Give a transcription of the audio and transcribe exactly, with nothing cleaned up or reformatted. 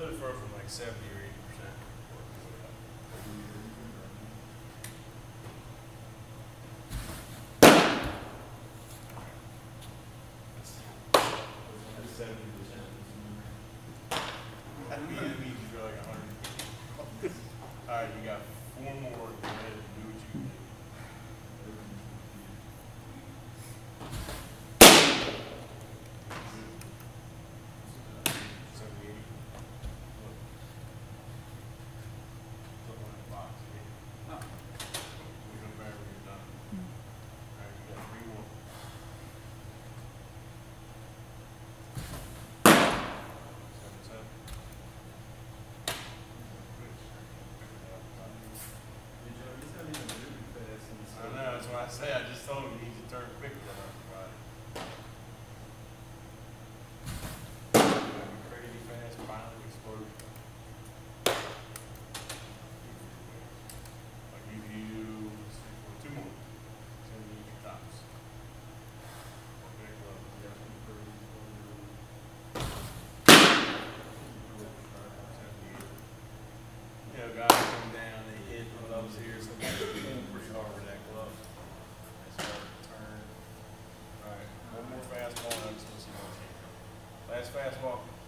let it throw from like seventy or eighty percent. That's seventy percent. That means that means you throw like a hundred. All right, you got four more. Go ahead and do what you can do. I say, I just told him he needs to turn quick for everybody. Crazy fast, violent explosion. I'll give you two more. Send me your tops. Okay, well, you know, guys come down, they hit gloves here, so they push over that glove. Turn. All right, one more fastball, and I'm just going to see what's here. Last fastball.